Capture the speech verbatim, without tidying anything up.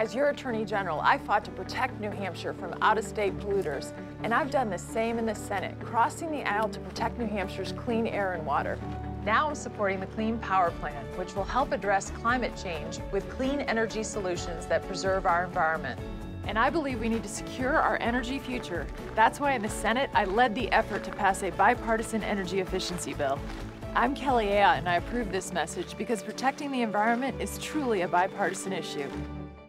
As your Attorney General, I fought to protect New Hampshire from out-of-state polluters, and I've done the same in the Senate, crossing the aisle to protect New Hampshire's clean air and water. Now I'm supporting the Clean Power Plan, which will help address climate change with clean energy solutions that preserve our environment. And I believe we need to secure our energy future. That's why in the Senate, I led the effort to pass a bipartisan energy efficiency bill. I'm Kelly Ayotte, and I approve this message because protecting the environment is truly a bipartisan issue.